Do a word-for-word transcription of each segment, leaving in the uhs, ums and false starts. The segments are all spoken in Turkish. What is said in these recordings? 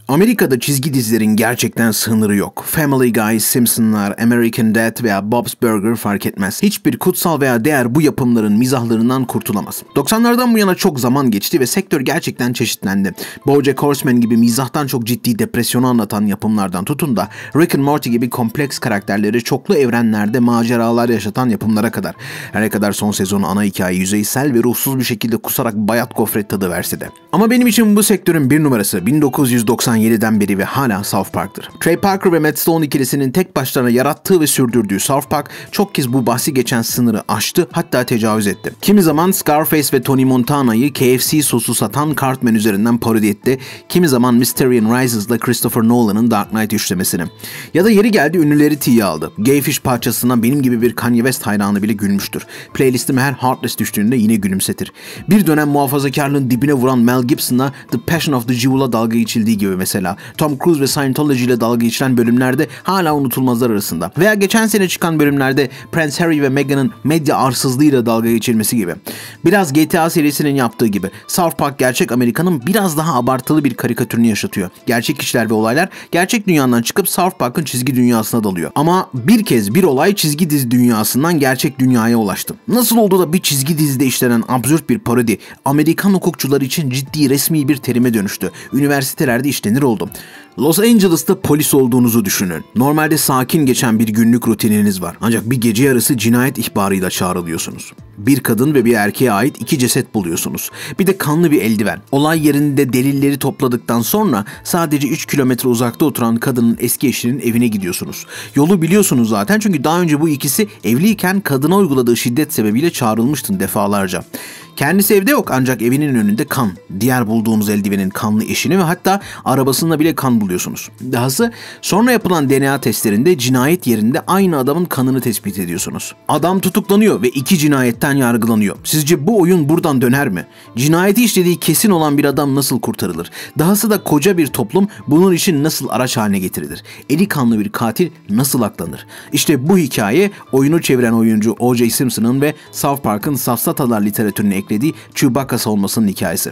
Amerika'da çizgi dizilerin gerçekten sınırı yok. Family Guy, Simpsonlar, American Dad veya Bob's Burger fark etmez. Hiçbir kutsal veya değer bu yapımların mizahlarından kurtulamaz. doksanlardan bu yana çok zaman geçti ve sektör gerçekten çeşitlendi. BoJack Horseman gibi mizahtan çok ciddi depresyonu anlatan yapımlardan tutun da Rick and Morty gibi kompleks karakterleri çoklu evrenlerde maceralar yaşatan yapımlara kadar. Her ne kadar son sezonu ana hikaye yüzeysel ve ruhsuz bir şekilde kusarak bayat gofret tadı verse de. Ama benim için bu sektörün bir numarası bin dokuz yüz doksan yediden beri ve hala South Park'tır. Trey Parker ve Matt Stone ikilisinin tek başlarına yarattığı ve sürdürdüğü South Park çok kez bu bahsi geçen sınırı aştı, hatta tecavüz etti. Kimi zaman Scarface ve Tony Montana'yı K F C sosu satan Cartman üzerinden parodi etti. Kimi zaman Mysterion Rises'la Christopher Nolan'ın Dark Knight üçlemesini. Ya da yeri geldi ünlüleri tiye aldı. Gayfish parçasından benim gibi bir Kanye West hayranı bile gülmüştür. Playlistime her Heartless düştüğünde yine gülümsetir. Bir dönem muhafazakarlığın dibine vuran Mel Gibson'la The Passion of the Jewel'a dalga geçildiği gibi mesela. Tom Cruise ve Scientology ile dalga geçilen bölümlerde hala unutulmazlar arasında. Veya geçen sene çıkan bölümlerde Prince Harry ve Meghan'ın medya arsızlığıyla dalga geçilmesi gibi. Biraz G T A serisinin yaptığı gibi South Park gerçek Amerika'nın biraz daha abartılı bir karikatürünü yaşatıyor. Gerçek kişiler ve olaylar gerçek dünyadan çıkıp South Park'ın çizgi dünyasına dalıyor. Ama bir kez bir olay çizgi dizi dünyasından gerçek dünyaya ulaştı. Nasıl oldu da bir çizgi dizide işlenen absürt bir parodi Amerikan hukukçuları için ciddi resmi bir terime dönüştü. Üniversitelerde işlenir oldu. Los Angeles'ta polis olduğunuzu düşünün. Normalde sakin geçen bir günlük rutininiz var. Ancak bir gece yarısı cinayet ihbarıyla çağrılıyorsunuz. Bir kadın ve bir erkeğe ait iki ceset buluyorsunuz. Bir de kanlı bir eldiven. Olay yerinde delilleri topladıktan sonra sadece üç kilometre uzakta oturan kadının eski eşinin evine gidiyorsunuz. Yolu biliyorsunuz zaten çünkü daha önce bu ikisi evliyken kadına uyguladığı şiddet sebebiyle çağrılmıştın defalarca. Kendisi evde yok ancak evinin önünde kan. Diğer bulduğunuz eldivenin kanlı eşini ve hatta arabasında bile kan buluyorsunuz. Dahası sonra yapılan D N A testlerinde cinayet yerinde aynı adamın kanını tespit ediyorsunuz. Adam tutuklanıyor ve iki cinayetten yargılanıyor. Sizce bu oyun buradan döner mi? Cinayeti işlediği kesin olan bir adam nasıl kurtarılır? Dahası da koca bir toplum bunun için nasıl araç haline getirilir? Eli kanlı bir katil nasıl aklanır? İşte bu hikaye oyunu çeviren oyuncu O J Simpson'ın ve South Park'ın safsatalar literatürüne eklediği Chewbacca savunmasının hikayesi.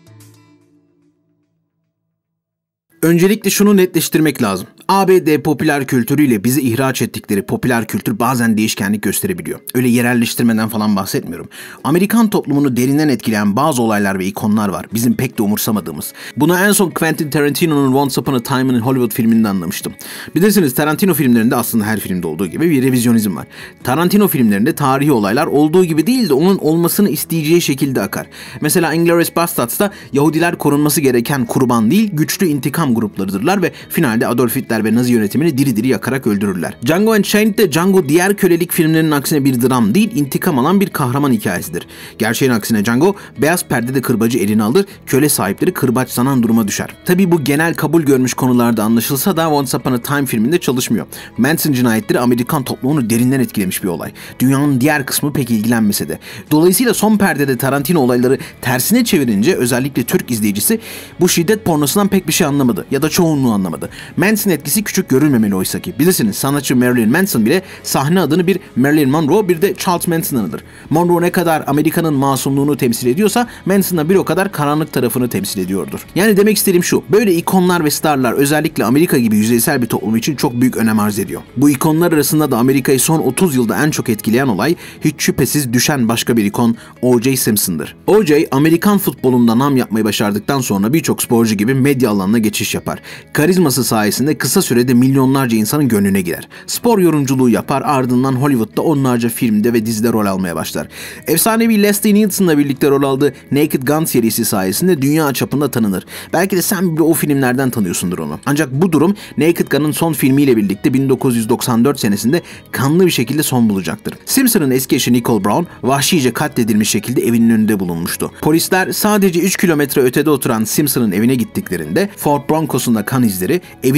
Öncelikle şunu netleştirmek lazım. A B D popüler kültürüyle bizi ihraç ettikleri popüler kültür bazen değişkenlik gösterebiliyor. Öyle yerelleştirmeden falan bahsetmiyorum. Amerikan toplumunu derinden etkileyen bazı olaylar ve ikonlar var. Bizim pek de umursamadığımız. Bunu en son Quentin Tarantino'nun Once Upon a Time in Hollywood filminde anlamıştım. Bilirsiniz Tarantino filmlerinde aslında her filmde olduğu gibi bir revizyonizm var. Tarantino filmlerinde tarihi olaylar olduğu gibi değil de onun olmasını isteyeceği şekilde akar. Mesela Inglourious Basterds'ta Yahudiler korunması gereken kurban değil, güçlü intikam gruplarıdırlar ve finalde Adolf Hitler ve Nazi yönetimini diri diri yakarak öldürürler. Django Unchained'de Django diğer kölelik filmlerinin aksine bir dram değil, intikam alan bir kahraman hikayesidir. Gerçeğin aksine Django beyaz perdede kırbacı eline alır, köle sahipleri kırbaçlanan duruma düşer. Tabii bu genel kabul görmüş konularda anlaşılsa da Once Upon a Time filminde çalışmıyor. Manson cinayetleri Amerikan toplumunu derinden etkilemiş bir olay. Dünyanın diğer kısmı pek ilgilenmese de. Dolayısıyla son perdede Tarantino olayları tersine çevirince özellikle Türk izleyicisi bu şiddet pornosundan pek bir şey anlamadı ya da çoğunluğu anlamadı. Manson etkisi küçük görülmemeli oysa ki. Bilirsiniz sanatçı Marilyn Manson bile sahne adını bir Marilyn Monroe bir de Charles Manson anılır. Monroe ne kadar Amerika'nın masumluğunu temsil ediyorsa Manson da bir o kadar karanlık tarafını temsil ediyordur. Yani demek istediğim şu, böyle ikonlar ve starlar özellikle Amerika gibi yüzeysel bir toplum için çok büyük önem arz ediyor. Bu ikonlar arasında da Amerika'yı son otuz yılda en çok etkileyen olay hiç şüphesiz düşen başka bir ikon O J Simpson'dır. O J Amerikan futbolunda nam yapmayı başardıktan sonra birçok sporcu gibi medya alanına geçiş yapar. Karizması sayesinde kısa sürede milyonlarca insanın gönlüne girer. Spor yorumculuğu yapar, ardından Hollywood'da onlarca filmde ve dizide rol almaya başlar. Efsanevi Leslie Nielsen'la birlikte rol aldığı Naked Gun serisi sayesinde dünya çapında tanınır. Belki de sen bile o filmlerden tanıyorsundur onu. Ancak bu durum Naked Gun'ın son filmiyle birlikte bin dokuz yüz doksan dört senesinde kanlı bir şekilde son bulacaktır. Simpson'ın eski eşi Nicole Brown vahşice katledilmiş şekilde evinin önünde bulunmuştu. Polisler sadece üç kilometre ötede oturan Simpson'ın evine gittiklerinde Ford Broncos'unda kan izleri, evinin önüne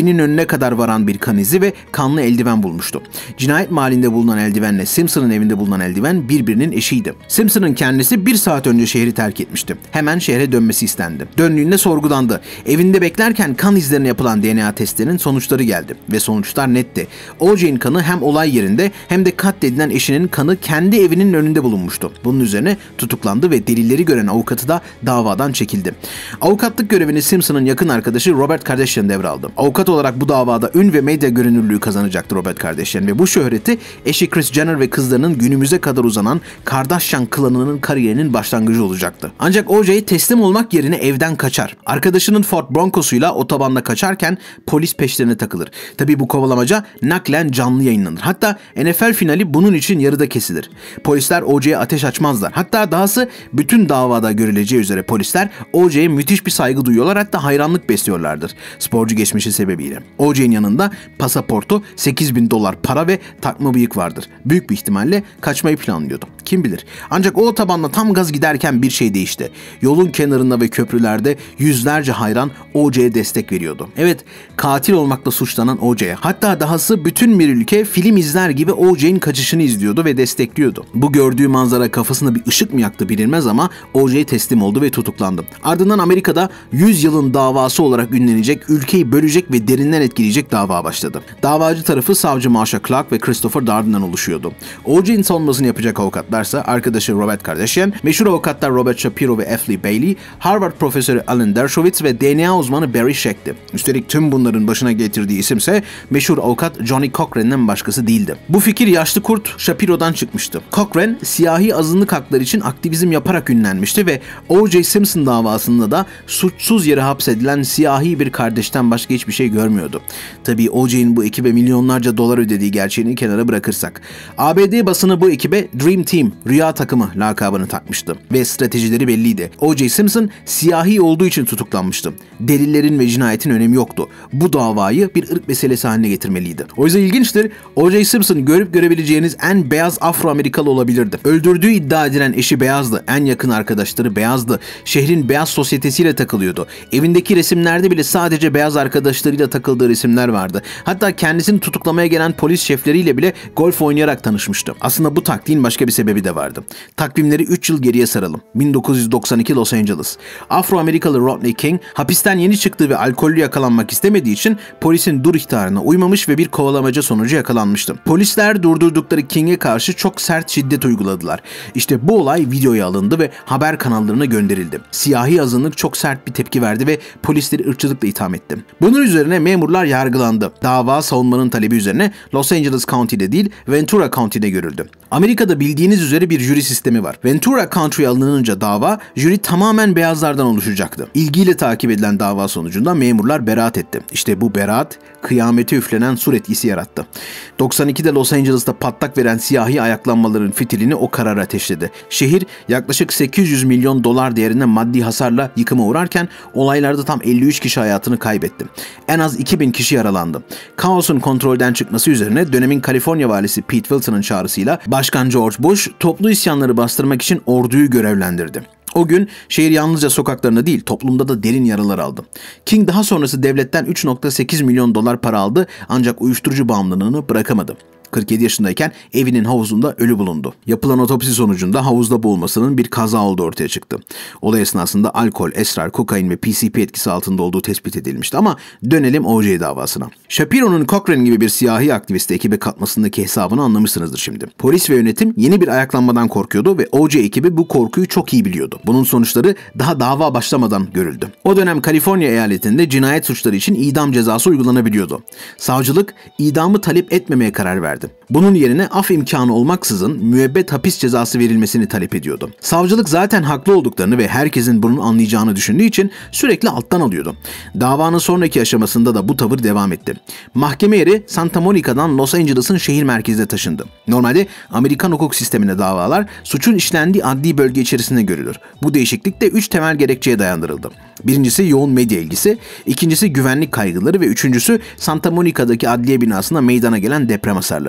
ölüme kadar varan bir kan izi ve kanlı eldiven bulmuştu. Cinayet mahallinde bulunan eldivenle Simpson'ın evinde bulunan eldiven birbirinin eşiydi. Simpson'ın kendisi bir saat önce şehri terk etmişti. Hemen şehre dönmesi istendi. Döndüğünde sorgulandı. Evinde beklerken kan izlerine yapılan D N A testlerinin sonuçları geldi ve sonuçlar netti. O J'nin kanı hem olay yerinde hem de katledilen eşinin kanı kendi evinin önünde bulunmuştu. Bunun üzerine tutuklandı ve delilleri gören avukatı da davadan çekildi. Avukatlık görevini Simpson'ın yakın arkadaşı Robert Kardashian devraldı. Avukat olarak bu davada ün ve medya görünürlüğü kazanacaktı Robert Kardashian ve bu şöhreti eşi Kris Jenner ve kızlarının günümüze kadar uzanan Kardashian klanının kariyerinin başlangıcı olacaktı. Ancak O J teslim olmak yerine evden kaçar. Arkadaşının Ford Broncos'uyla otobanda kaçarken polis peşlerine takılır. Tabii bu kovalamaca naklen canlı yayınlanır. Hatta N F L finali bunun için yarıda kesilir. Polisler O J'ye ateş açmazlar. Hatta dahası bütün davada görüleceği üzere polisler O J'ye müthiş bir saygı duyuyorlar, hatta hayranlık besliyorlardır sporcu geçmişi sebebiyle. O J'nin yanında pasaportu, sekiz bin dolar para ve takma bıyık vardır. Büyük bir ihtimalle kaçmayı planlıyordu. Kim bilir. Ancak o otobanda tam gaz giderken bir şey değişti. Yolun kenarında ve köprülerde yüzlerce hayran O J'ye destek veriyordu. Evet, katil olmakla suçlanan O J'ye. Hatta dahası bütün bir ülke film izler gibi O J'nin kaçışını izliyordu ve destekliyordu. Bu gördüğü manzara kafasına bir ışık mı yaktı bilinmez ama O J teslim oldu ve tutuklandı. Ardından Amerika'da yüz yılın davası olarak ünlenecek, ülkeyi bölecek ve derinden etkileyecek dava başladı. Davacı tarafı savcı Marsha Clark ve Christopher Darden'dan oluşuyordu. O J'nin savunmasını yapacak avukatlarsa arkadaşı Robert Kardashian, meşhur avukatlar Robert Shapiro ve F. Lee Bailey, Harvard profesörü Alan Dershowitz ve D N A uzmanı Barry Scheck'ti. Üstelik tüm bunların başına getirdiği isimse meşhur avukat Johnny Cochran'den başkası değildi. Bu fikir yaşlı kurt Shapiro'dan çıkmıştı. Cochran, siyahi azınlık hakları için aktivizm yaparak ünlenmişti ve O J Simpson davasında da suçsuz yere hapsedilen siyahi bir kardeşten başka hiçbir şey görmüyordu. Tabii O J'nin bu ekibe milyonlarca dolar ödediği gerçeğini kenara bırakırsak. A B D basını bu ekibe Dream Team, rüya takımı lakabını takmıştı ve stratejileri belliydi. O J Simpson siyahi olduğu için tutuklanmıştı. Delillerin ve cinayetin önemi yoktu. Bu davayı bir ırk meselesi haline getirmeliydi. O yüzden ilginçtir, O J Simpson görüp görebileceğiniz en beyaz Afro-Amerikalı olabilirdi. Öldürdüğü iddia edilen eşi beyazdı, en yakın arkadaşları beyazdı, şehrin beyaz sosyetesiyle takılıyordu. Evindeki resimlerde bile sadece beyaz arkadaşlarıyla takıldığı resimler vardı. Hatta kendisini tutuklamaya gelen polis şefleriyle bile golf oynayarak tanışmıştı. Aslında bu taktiğin başka bir sebebi de vardı. Takvimleri üç yıl geriye saralım. bin dokuz yüz doksan iki Los Angeles. Afro-Amerikalı Rodney King hapisten yeni çıktığı ve alkollü yakalanmak istemediği için polisin dur ihtarına uymamış ve bir kovalamaca sonucu yakalanmıştı. Polisler durdurdukları King'e karşı çok sert şiddet uyguladılar. İşte bu olay videoya alındı ve haber kanallarına gönderildi. Siyahi azınlık çok sert bir tepki verdi ve polisleri ırkçılıkla itham etti. Bunun üzerine memurlar yargılandı. Dava savunmanın talebi üzerine Los Angeles County'de değil Ventura County'de görüldü. Amerika'da bildiğiniz üzere bir jüri sistemi var. Ventura County'ye alınınca dava, jüri tamamen beyazlardan oluşacaktı. İlgiyle takip edilen dava sonucunda memurlar beraat etti. İşte bu beraat, kıyamete üflenen sur etkisi yarattı. doksan ikide Los Angeles'ta patlak veren siyahi ayaklanmaların fitilini o karar ateşledi. Şehir yaklaşık sekiz yüz milyon dolar değerinde maddi hasarla yıkıma uğrarken olaylarda tam elli üç kişi hayatını kaybetti. En az iki bin kişi yaralandı. Kaosun kontrolden çıkması üzerine dönemin Kaliforniya valisi Pete Wilson'ın çağrısıyla Başkan George Bush toplu isyanları bastırmak için orduyu görevlendirdi. O gün şehir yalnızca sokaklarında değil, toplumda da derin yaralar aldı. King daha sonrası devletten üç virgül sekiz milyon dolar para aldı ancak uyuşturucu bağımlılığını bırakamadı. kırk yedi yaşındayken evinin havuzunda ölü bulundu. Yapılan otopsi sonucunda havuzda boğulmasının bir kaza olduğu ortaya çıktı. Olay esnasında alkol, esrar, kokain ve P C P etkisi altında olduğu tespit edilmişti ama dönelim O J davasına. Shapiro'nun Cochran gibi bir siyahi aktivisti ekibe katmasındaki hesabını anlamışsınızdır şimdi. Polis ve yönetim yeni bir ayaklanmadan korkuyordu ve O J ekibi bu korkuyu çok iyi biliyordu. Bunun sonuçları daha dava başlamadan görüldü. O dönem Kaliforniya eyaletinde cinayet suçları için idam cezası uygulanabiliyordu. Savcılık idamı talep etmemeye karar verdi. Bunun yerine af imkanı olmaksızın müebbet hapis cezası verilmesini talep ediyordu. Savcılık zaten haklı olduklarını ve herkesin bunu anlayacağını düşündüğü için sürekli alttan alıyordu. Davanın sonraki aşamasında da bu tavır devam etti. Mahkeme yeri Santa Monica'dan Los Angeles'ın şehir merkezine taşındı. Normalde Amerikan hukuk sisteminde davalar suçun işlendiği adli bölge içerisinde görülür. Bu değişiklik de üç temel gerekçeye dayandırıldı. Birincisi yoğun medya ilgisi, ikincisi güvenlik kaygıları ve üçüncüsü Santa Monica'daki adliye binasında meydana gelen deprem hasarları.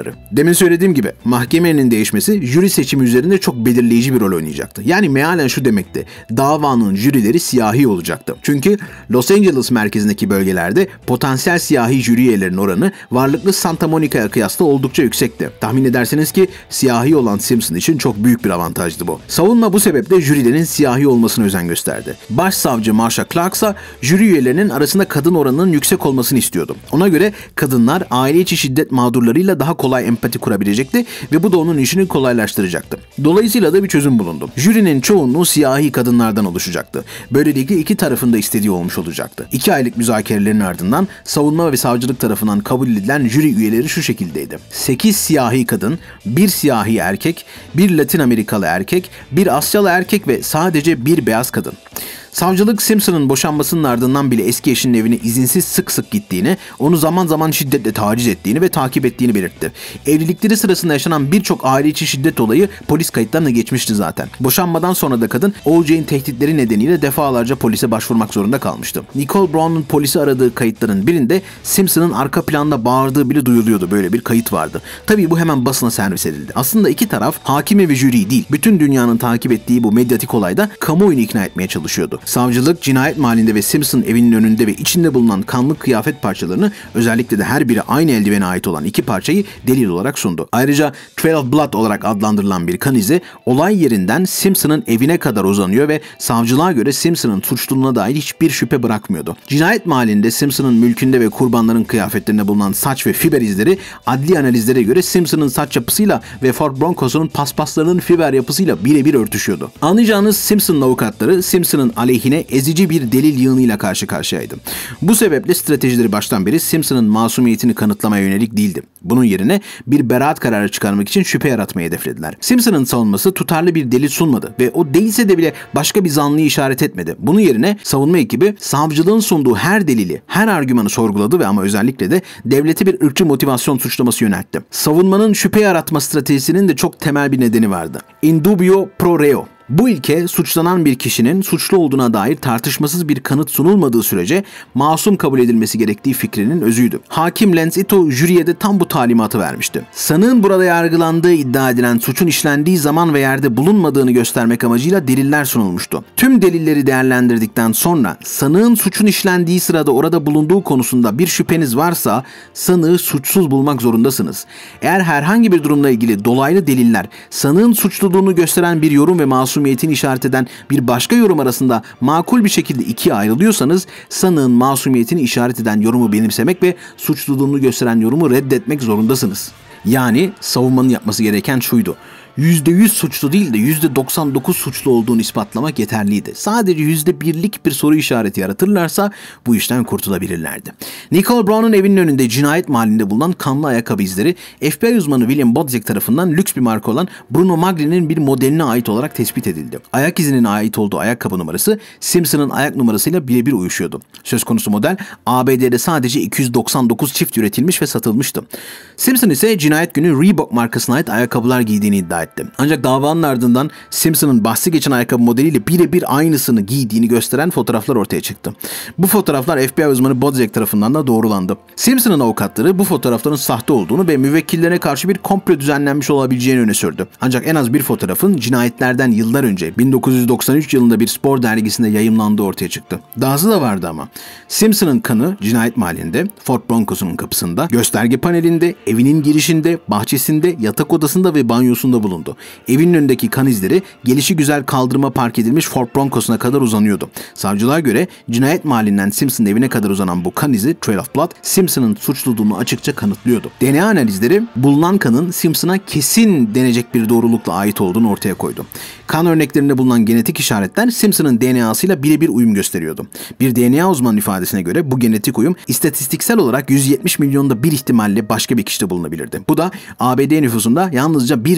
kararları. Demin söylediğim gibi mahkemenin değişmesi jüri seçimi üzerinde çok belirleyici bir rol oynayacaktı. Yani mealen şu demekti: davanın jürileri siyahi olacaktı. Çünkü Los Angeles merkezindeki bölgelerde potansiyel siyahi jüri üyelerinin oranı varlıklı Santa Monica'ya kıyasla oldukça yüksekti. Tahmin edersiniz ki siyahi olan Simpson için çok büyük bir avantajdı bu. Savunma bu sebeple jürilerin siyahi olmasına özen gösterdi. Başsavcı Marsha Clark ise jüri üyelerinin arasında kadın oranının yüksek olmasını istiyordu. Ona göre kadınlar aile içi şiddet mağdurlarıyla daha kolay empati kurabilecekti ve bu da onun işini kolaylaştıracaktı. Dolayısıyla da bir çözüm bulundu. Jürinin çoğunluğu siyahi kadınlardan oluşacaktı. Böylelikle iki tarafın da istediği olmuş olacaktı. İki aylık müzakerelerin ardından savunma ve savcılık tarafından kabul edilen jüri üyeleri şu şekildeydi: sekiz siyahi kadın, bir siyahi erkek, bir Latin Amerikalı erkek, bir Asyalı erkek ve sadece bir beyaz kadın. Savcılık Simpson'ın boşanmasının ardından bile eski eşinin evine izinsiz sık sık gittiğini, onu zaman zaman şiddetle taciz ettiğini ve takip ettiğini belirtti. Evlilikleri sırasında yaşanan birçok aile içi şiddet olayı polis kayıtlarına geçmişti zaten. Boşanmadan sonra da kadın O J'in tehditleri nedeniyle defalarca polise başvurmak zorunda kalmıştı. Nicole Brown'un polisi aradığı kayıtların birinde Simpson'ın arka planda bağırdığı bile duyuluyordu. Böyle bir kayıt vardı. Tabii bu hemen basına servis edildi. Aslında iki taraf hakimi ve jüriyi değil, bütün dünyanın takip ettiği bu medyatik olayda kamuoyunu ikna etmeye çalışıyordu. Savcılık cinayet mahallinde ve Simpson evinin önünde ve içinde bulunan kanlı kıyafet parçalarını, özellikle de her biri aynı eldivene ait olan iki parçayı delil olarak sundu. Ayrıca Trail of Blood olarak adlandırılan bir kan izi olay yerinden Simpson'ın evine kadar uzanıyor ve savcılığa göre Simpson'ın suçluluğuna dair hiçbir şüphe bırakmıyordu. Cinayet mahallinde Simpson'ın mülkünde ve kurbanların kıyafetlerinde bulunan saç ve fiber izleri adli analizlere göre Simpson'ın saç yapısıyla ve Ford Broncos'un paspaslarının fiber yapısıyla birebir örtüşüyordu. Anlayacağınız Simpson'ın avukatları Simpson'ın aleyhine ezici bir delil yığınıyla karşı karşıyaydı. Bu sebeple stratejileri baştan beri Simpson'ın masumiyetini kanıtlamaya yönelik değildi. Bunun yerine bir beraat kararı çıkarmak için şüphe yaratmayı hedeflediler. Simpson'ın savunması tutarlı bir delil sunmadı ve o değilse de bile başka bir zanlıyı işaret etmedi. Bunun yerine savunma ekibi savcılığın sunduğu her delili, her argümanı sorguladı ve ama özellikle de devlete bir ırkçı motivasyon suçlaması yöneltti. Savunmanın şüphe yaratma stratejisinin de çok temel bir nedeni vardı: in dubio pro reo. Bu ilke, suçlanan bir kişinin suçlu olduğuna dair tartışmasız bir kanıt sunulmadığı sürece masum kabul edilmesi gerektiği fikrinin özüydü. Hakim Lance Ito jüriye de tam bu talimatı vermişti. Sanığın burada yargılandığı iddia edilen suçun işlendiği zaman ve yerde bulunmadığını göstermek amacıyla deliller sunulmuştu. Tüm delilleri değerlendirdikten sonra sanığın suçun işlendiği sırada orada bulunduğu konusunda bir şüpheniz varsa sanığı suçsuz bulmak zorundasınız. Eğer herhangi bir durumla ilgili dolaylı deliller sanığın suçluluğunu gösteren bir yorum ve masum masumiyetini işaret eden bir başka yorum arasında makul bir şekilde ikiye ayrılıyorsanız, sanığın masumiyetini işaret eden yorumu benimsemek ve suçluluğunu gösteren yorumu reddetmek zorundasınız. Yani savunmanın yapması gereken şuydu: yüzde yüz suçlu değil de yüzde doksan dokuz suçlu olduğunu ispatlamak yeterliydi. Sadece yüzde birlik bir soru işareti yaratırlarsa bu işten kurtulabilirlerdi. Nicole Brown'un evinin önünde cinayet mahallinde bulunan kanlı ayakkabı izleri F B I uzmanı William Bodzek tarafından lüks bir marka olan Bruno Magli'nin bir modeline ait olarak tespit edildi. Ayak izinin ait olduğu ayakkabı numarası Simpson'ın ayak numarasıyla birebir uyuşuyordu. Söz konusu model A B D'de sadece iki yüz doksan dokuz çift üretilmiş ve satılmıştı. Simpson ise cinayet günü Reebok markasına ait ayakkabılar giydiğini iddia etti. Ancak davanın ardından Simpson'ın bahsi geçen ayakkabı modeliyle birebir aynısını giydiğini gösteren fotoğraflar ortaya çıktı. Bu fotoğraflar F B I uzmanı Bodzek tarafından da doğrulandı. Simpson'ın avukatları bu fotoğrafların sahte olduğunu ve müvekkillerine karşı bir komplo düzenlenmiş olabileceğini öne sürdü. Ancak en az bir fotoğrafın cinayetlerden yıllar önce bin dokuz yüz doksan üç yılında bir spor dergisinde yayımlandığı ortaya çıktı. Dahası da vardı ama. Simpson'ın kanı cinayet mahallinde, Ford Broncos'un kapısında, gösterge panelinde, evinin girişinde, bahçesinde, yatak odasında ve banyosunda bulundu. Evinin önündeki kan izleri gelişigüzel kaldırıma park edilmiş Ford Broncos'una kadar uzanıyordu. Savcılığa göre cinayet mahallinden Simpson'ın evine kadar uzanan bu kan izi, Trail of Blood, Simpson'ın suçluluğunu açıkça kanıtlıyordu. D N A analizleri bulunan kanın Simpson'a kesin denecek bir doğrulukla ait olduğunu ortaya koydu. Kan örneklerinde bulunan genetik işaretler Simpson'ın D N A'sıyla birebir uyum gösteriyordu. Bir D N A uzmanı ifadesine göre bu genetik uyum istatistiksel olarak yüz yetmiş milyonda bir ihtimalle başka bir kişide bulunabilirdi. Bu da A B D nüfusunda yalnızca bir veya iki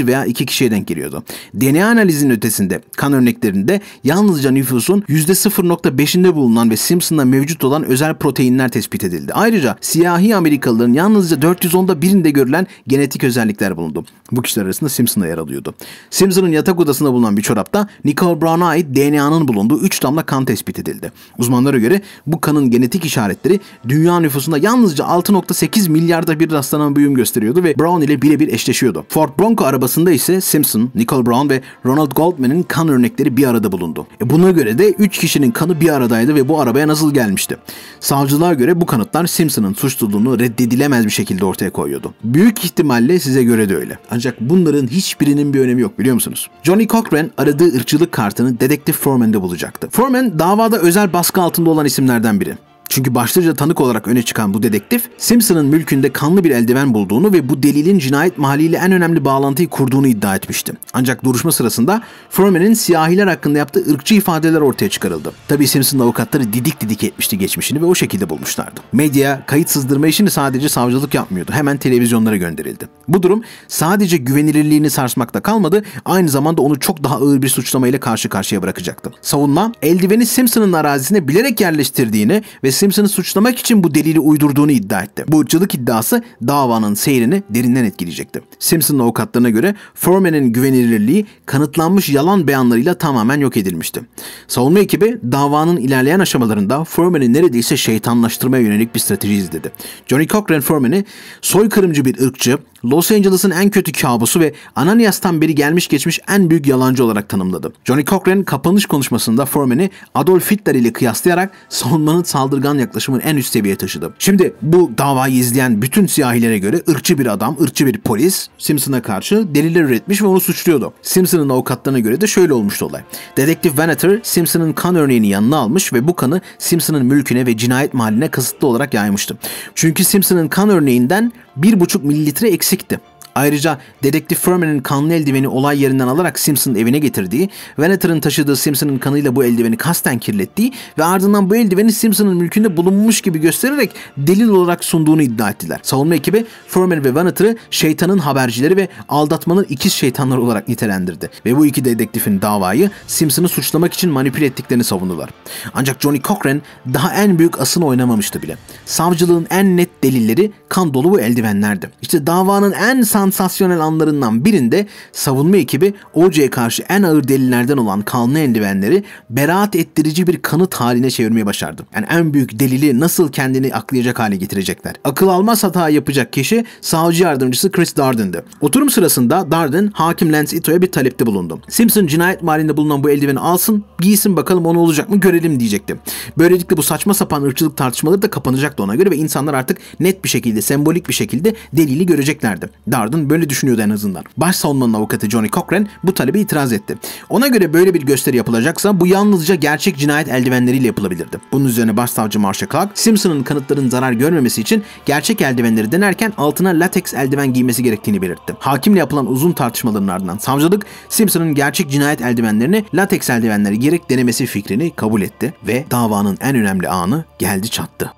kişiye denk geliyordu. D N A analizinin ötesinde kan örneklerinde yalnızca nüfusun yüzde sıfır nokta beşinde bulunan ve Simpson'da mevcut olan özel proteinler tespit edildi. Ayrıca siyahi Amerikalıların yalnızca dört yüz onda birinde görülen genetik özellikler bulundu. Bu kişiler arasında Simpson'da yer alıyordu. Simpson'ın yatak odasında bulunan bir çorapta Nicole Brown'a ait D N A'nın bulunduğu üç damla kan tespit edildi. Uzmanlara göre bu kanın genetik işaretleri dünya nüfusunda yalnızca altı nokta sekiz milyarda bir rastlanan büyüm gösteriyordu ve Brown ile birebir eşleşiyordu. Ford Bronco arabasında ise Simpson, Nicole Brown ve Ronald Goldman'ın kan örnekleri bir arada bulundu. E buna göre de üç kişinin kanı bir aradaydı ve bu arabaya nasıl gelmişti? Savcılığa göre bu kanıtlar Simpson'ın suçluluğunu reddedilemez bir şekilde ortaya koyuyordu. Büyük ihtimalle size göre de öyle. Ancak bunların hiçbirinin bir önemi yok, biliyor musunuz? Johnny Cochran aradığı ırkçılık kartını Dedektif Foreman'de bulacaktı. Foreman davada özel baskı altında olan isimlerden biri. Çünkü başlıca tanık olarak öne çıkan bu dedektif, Simpson'ın mülkünde kanlı bir eldiven bulduğunu ve bu delilin cinayet mahalliyle en önemli bağlantıyı kurduğunu iddia etmişti. Ancak duruşma sırasında Foreman'in siyahiler hakkında yaptığı ırkçı ifadeler ortaya çıkarıldı. Tabii Simpson'ın avukatları didik didik etmişti geçmişini ve o şekilde bulmuşlardı. Medya kayıt sızdırma işini sadece savcılık yapmıyordu. Hemen televizyonlara gönderildi. Bu durum sadece güvenilirliğini sarsmakta kalmadı, aynı zamanda onu çok daha ağır bir suçlamayla karşı karşıya bırakacaktı. Savunma, eldiveni Simpson'ın arazisine bilerek yerleştirdiğini ve Simpson'ı suçlamak için bu delili uydurduğunu iddia etti. Bu ırkçılık iddiası davanın seyrini derinden etkileyecekti. Simpson'ın avukatlarına göre Foreman'in güvenilirliği kanıtlanmış yalan beyanlarıyla tamamen yok edilmişti. Savunma ekibi davanın ilerleyen aşamalarında Foreman'i neredeyse şeytanlaştırmaya yönelik bir strateji izledi. Johnny Cochran Foreman'i soykırımcı bir ırkçı, Los Angeles'ın en kötü kabusu ve Ananias'tan beri gelmiş geçmiş en büyük yalancı olarak tanımladı. Johnny Cochran kapanış konuşmasında Foreman'i Adolf Hitler ile kıyaslayarak savunmanın saldırgan yaklaşımını en üst seviyeye taşıdı. Şimdi bu davayı izleyen bütün siyahilere göre ırkçı bir adam, ırkçı bir polis Simpson'a karşı deliller üretmiş ve onu suçluyordu. Simpson'ın avukatlarına göre de şöyle olmuştu olay. Dedektif Venator Simpson'ın kan örneğini yanına almış ve bu kanı Simpson'ın mülküne ve cinayet mahalline kasıtlı olarak yaymıştı. Çünkü Simpson'ın kan örneğinden bir buçuk mililitre eksikti. Ayrıca Dedektif Foreman'ın kanlı eldiveni olay yerinden alarak Simpson'ın evine getirdiği, Venator'ın taşıdığı Simpson'ın kanıyla bu eldiveni kasten kirlettiği ve ardından bu eldiveni Simpson'ın mülkünde bulunmuş gibi göstererek delil olarak sunduğunu iddia ettiler. Savunma ekibi Foreman ve Venator'ı şeytanın habercileri ve aldatmanın ikiz şeytanları olarak nitelendirdi ve bu iki dedektifin davayı Simpson'ı suçlamak için manipüle ettiklerini savundular. Ancak Johnny Cochran daha en büyük asını oynamamıştı bile. Savcılığın en net delilleri kan dolu bu eldivenlerdi. İşte davanın en sansasyonel anlarından birinde savunma ekibi O J'ye karşı en ağır delillerden olan kanlı eldivenleri beraat ettirici bir kanıt haline çevirmeye başardı. Yani en büyük delili nasıl kendini aklayacak hale getirecekler. Akıl almaz hata yapacak kişi savcı yardımcısı Chris Darden'dı. Oturum sırasında Darden hakim Lance Ito'ya bir talepte bulundu. Simpson cinayet mahallinde bulunan bu eldiveni alsın, giysin bakalım onu olacak mı görelim diyecekti. Böylelikle bu saçma sapan ırkçılık tartışmaları da kapanacaktı ona göre ve insanlar artık net bir şekilde, sembolik bir şekilde delili göreceklerdi. Darden böyle düşünüyordu en azından. Başsavunmanın avukatı Johnny Cochran bu talebe itiraz etti. Ona göre böyle bir gösteri yapılacaksa bu yalnızca gerçek cinayet eldivenleriyle yapılabilirdi. Bunun üzerine başsavcı Marcia Clark, Simpson'ın kanıtların zarar görmemesi için gerçek eldivenleri denerken altına lateks eldiven giymesi gerektiğini belirtti. Hakimle yapılan uzun tartışmaların ardından savcılık Simpson'ın gerçek cinayet eldivenlerini lateks eldivenleri giyerek denemesi fikrini kabul etti ve davanın en önemli anı geldi çattı.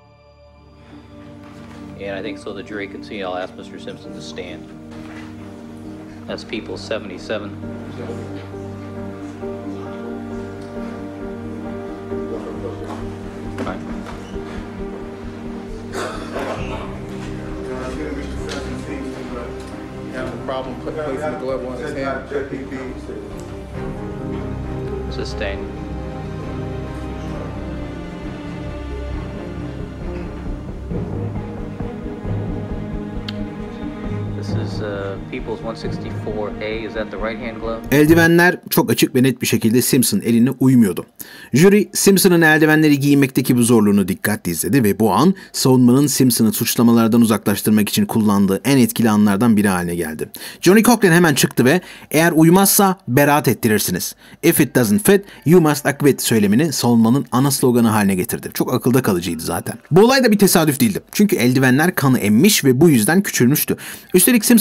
And I think so the jury can see, I'll ask Mister Simpson to stand. That's People seventy-seven. Right. Have a problem putting placing the glove on his hand. Sustain. This is uh, People's one sixty-four A. Is that the right hand glove? Eldivenler çok açık ve net bir şekilde Simpson eline uymuyordu. Jüri Simpson'ın eldivenleri giymekteki bu zorluğunu dikkatli izledi ve bu an savunmanın Simpson'ı suçlamalardan uzaklaştırmak için kullandığı en etkili anlardan biri haline geldi. Johnny Cochran hemen çıktı ve eğer uymazsa beraat ettirirsiniz. If it doesn't fit, you must acquit söylemini savunmanın ana sloganı haline getirdi. Çok akılda kalıcıydı zaten. Bu olay da bir tesadüf değildi. Çünkü eldivenler kanı emmiş ve bu yüzden küçülmüştü. Üstelik Simpson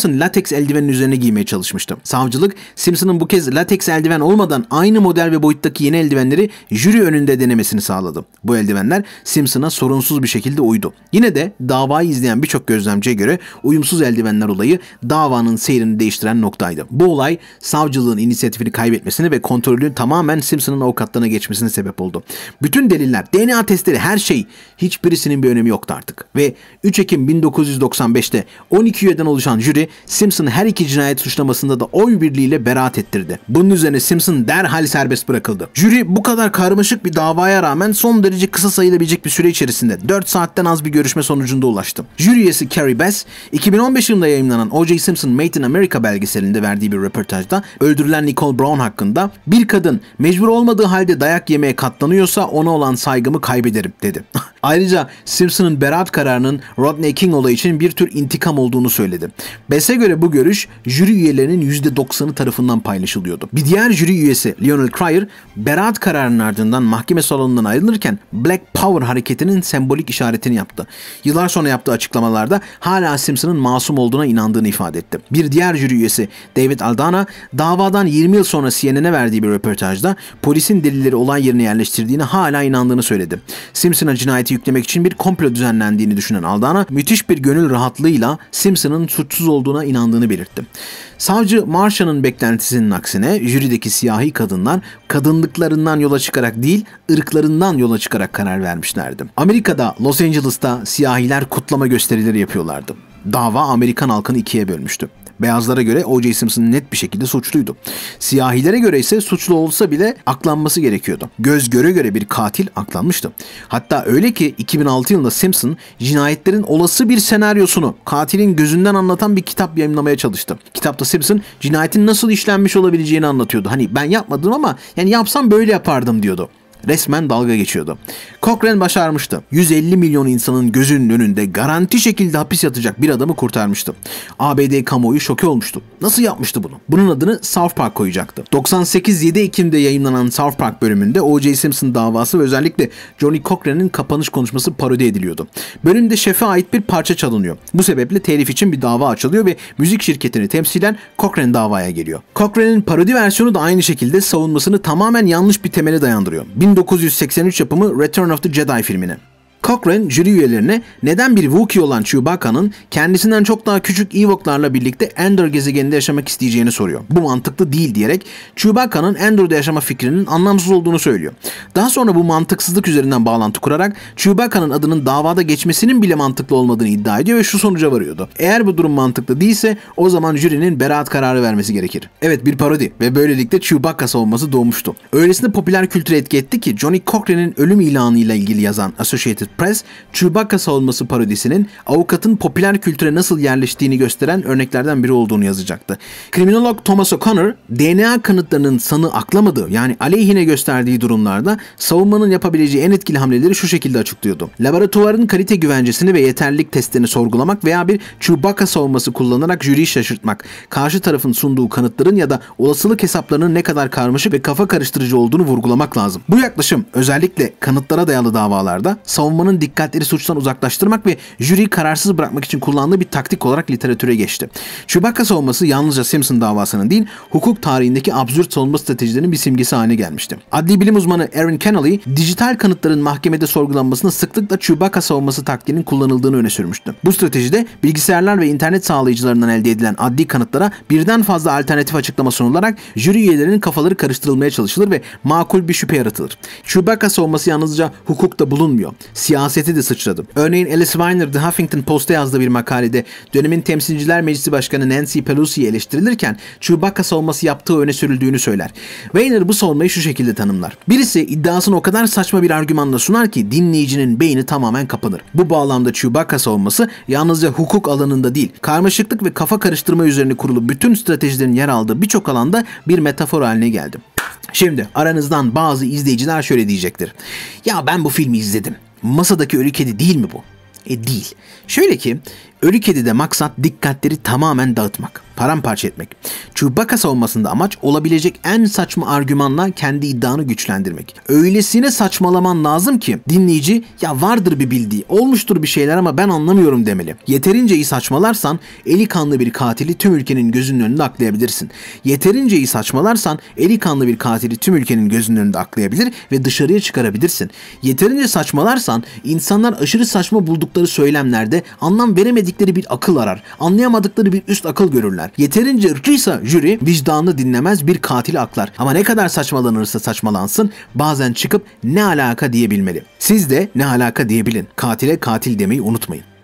Simpson lateks eldivenin üzerine giymeye çalışmıştı. Savcılık Simpson'ın bu kez lateks eldiven olmadan aynı model ve boyuttaki yeni eldivenleri jüri önünde denemesini sağladı. Bu eldivenler Simpson'a sorunsuz bir şekilde uydu. Yine de davayı izleyen birçok gözlemciye göre uyumsuz eldivenler olayı davanın seyrini değiştiren noktaydı. Bu olay savcılığın inisiyatifini kaybetmesine ve kontrolü tamamen Simpson'ın avukatlarına geçmesine sebep oldu. Bütün deliller, D N A testleri, her şey, hiçbirisinin bir önemi yoktu artık. Ve üç Ekim bin dokuz yüz doksan beşte on iki üyeden oluşan jüri Simpson'ı her iki cinayet suçlamasında da oy birliğiyle beraat ettirdi. Bunun üzerine Simpson derhal serbest bırakıldı. Jüri bu kadar karmaşık bir davaya rağmen son derece kısa sayılabilecek bir süre içerisinde dört saatten az bir görüşme sonucunda ulaştı. Jüri üyesi Carrie Bass, iki bin on beş yılında yayımlanan O J Simpson Made in America belgeselinde verdiği bir röportajda öldürülen Nicole Brown hakkında "Bir kadın mecbur olmadığı halde dayak yemeye katlanıyorsa ona olan saygımı kaybederim" dedi. Ayrıca Simpson'ın beraat kararının Rodney King olayı için bir tür intikam olduğunu söyledi. Bass'e göre bu görüş jüri üyelerinin yüzde doksanı tarafından paylaşılıyordu. Bir diğer jüri üyesi Lionel Cryer, beraat kararının ardından mahkeme salonundan ayrılırken Black Power hareketinin sembolik işaretini yaptı. Yıllar sonra yaptığı açıklamalarda hala Simpson'ın masum olduğuna inandığını ifade etti. Bir diğer jüri üyesi David Aldana, davadan yirmi yıl sonra C N N'e verdiği bir röportajda polisin delilleri olay yerine yerleştirdiğine hala inandığını söyledi. Simpson'a cinayeti yüklemek için bir komplo düzenlendiğini düşünen Aldana, müthiş bir gönül rahatlığıyla Simpson'ın suçsuz olduğuna inandığını belirtti. Savcı Marsha'nın beklentisinin aksine jürideki siyahi kadınlar kadınlıklarından yola çıkarak değil, ırklarından yola çıkarak karar vermişlerdi. Amerika'da, Los Angeles'ta siyahiler kutlama gösterileri yapıyorlardı. Dava Amerikan halkını ikiye bölmüştü. Beyazlara göre O J Simpson net bir şekilde suçluydu. Siyahilere göre ise suçlu olsa bile aklanması gerekiyordu. Göz göre göre bir katil aklanmıştı. Hatta öyle ki iki bin altı yılında Simpson cinayetlerin olası bir senaryosunu katilin gözünden anlatan bir kitap yayımlamaya çalıştı. Kitapta Simpson cinayetin nasıl işlenmiş olabileceğini anlatıyordu. Hani ben yapmadım ama yani yapsam böyle yapardım diyordu. Resmen dalga geçiyordu. Cochran başarmıştı. yüz elli milyon insanın gözünün önünde garanti şekilde hapis yatacak bir adamı kurtarmıştı. A B D kamuoyu şoke olmuştu. Nasıl yapmıştı bunu? Bunun adını South Park koyacaktı. doksan sekiz yedi Ekim'de yayınlanan South Park bölümünde O J Simpson davası ve özellikle Johnny Cochran'ın kapanış konuşması parodi ediliyordu. Bölümde şefe ait bir parça çalınıyor. Bu sebeple telif için bir dava açılıyor ve müzik şirketini temsilen Cochran davaya geliyor. Cochran'ın parodi versiyonu da aynı şekilde savunmasını tamamen yanlış bir temele dayandırıyor. bin dokuz yüz seksen üç yapımı Return of the Jedi filmine. Cochran jüri üyelerine neden bir Wookiee olan Chewbacca'nın kendisinden çok daha küçük Ewok'larla birlikte Endor gezegeninde yaşamak isteyeceğini soruyor. Bu mantıklı değil diyerek Chewbacca'nın Endor'da yaşama fikrinin anlamsız olduğunu söylüyor. Daha sonra bu mantıksızlık üzerinden bağlantı kurarak Chewbacca'nın adının davada geçmesinin bile mantıklı olmadığını iddia ediyor ve şu sonuca varıyordu. Eğer bu durum mantıklı değilse o zaman jürinin beraat kararı vermesi gerekir. Evet, bir parodi ve böylelikle Chewbacca savunması doğmuştu. Öylesine popüler kültüre etki etti ki Johnny Cochran'ın ölüm ilanıyla ilgili yazan Associated Press, Chewbacca savunması parodisinin avukatın popüler kültüre nasıl yerleştiğini gösteren örneklerden biri olduğunu yazacaktı. Kriminolog Thomas O'Connor, D N A kanıtlarının sanı aklamadığı yani aleyhine gösterdiği durumlarda savunmanın yapabileceği en etkili hamleleri şu şekilde açıklıyordu. Laboratuvarın kalite güvencesini ve yeterlilik testlerini sorgulamak veya bir Chewbacca savunması kullanarak jüriyi şaşırtmak, karşı tarafın sunduğu kanıtların ya da olasılık hesaplarının ne kadar karmaşık ve kafa karıştırıcı olduğunu vurgulamak lazım. Bu yaklaşım özellikle kanıtlara dayalı davalarda savunmanın dikkatleri suçtan uzaklaştırmak ve jüriyi kararsız bırakmak için kullandığı bir taktik olarak literatüre geçti. Chewbacca savunması yalnızca Simpson davasının değil, hukuk tarihindeki absürt savunma stratejilerinin bir simgesi haline gelmişti. Adli bilim uzmanı Aaron Kennelly, dijital kanıtların mahkemede sorgulanmasında sıklıkla Chewbacca savunması taktiğinin kullanıldığını öne sürmüştü. Bu stratejide bilgisayarlar ve internet sağlayıcılarından elde edilen adli kanıtlara birden fazla alternatif açıklama sunularak jüri üyelerinin kafaları karıştırılmaya çalışılır ve makul bir şüphe yaratılır. Chewbacca savunması yalnızca hukukta bulunmuyor. Siyaseti de sıçradı. Örneğin Alice Weiner The Huffington Post'a yazdığı bir makalede dönemin Temsilciler Meclisi Başkanı Nancy Pelosi'yi eleştirilirken Chewbacca savunması yaptığı öne sürüldüğünü söyler. Weiner bu savunmayı şu şekilde tanımlar. Birisi iddiasını o kadar saçma bir argümanla sunar ki dinleyicinin beyni tamamen kapanır. Bu bağlamda Chewbacca savunması yalnızca hukuk alanında değil, karmaşıklık ve kafa karıştırma üzerine kurulu bütün stratejilerin yer aldığı birçok alanda bir metafor haline geldi. Şimdi aranızdan bazı izleyiciler şöyle diyecektir. Ya ben bu filmi izledim. Masadaki ölü kedi değil mi bu? E değil. Şöyle ki, Ölü Kedi'de maksat dikkatleri tamamen dağıtmak, paramparça etmek. Chewbacca savunmasında amaç olabilecek en saçma argümanla kendi iddianı güçlendirmek. Öylesine saçmalaman lazım ki dinleyici ya vardır bir bildiği, olmuştur bir şeyler ama ben anlamıyorum demeli. Yeterince iyi saçmalarsan eli kanlı bir katili tüm ülkenin gözünün önünde aklayabilirsin. Yeterince iyi saçmalarsan eli kanlı bir katili tüm ülkenin gözünün önünde aklayabilir ve dışarıya çıkarabilirsin. Yeterince saçmalarsan insanlar aşırı saçma buldukları söylemlerde anlam veremedikleri bir akıl arar. Anlayamadıkları bir üst akıl görürler. Yeterince ırkçıysa jüri vicdanını dinlemez, bir katili aklar. Ama ne kadar saçmalanırsa saçmalansın bazen çıkıp ne alaka diyebilmeli. Siz de ne alaka diyebilin. Katile katil demeyi unutmayın.